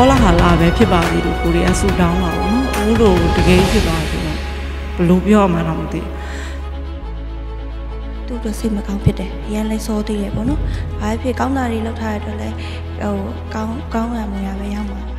ကောလာဟာလာပဲဖြစ်ပါသေးလို့ကိုရီးယားဆူတောင်းပါတော့နော်ဦးတို့တကယ်ဖြစ်သွားတယ်ဘယ်လိုပြောမှတော့မသိသူတို့စိတ်မကောင်းဖြစ်တယ်ရန်လဲစောသေးတယ်ပေါ့နော်ဘာဖြစ်ကောင်းတာတွေလောက်ထားရတော့လဲဟိုကောင်းရမရပဲရမှာ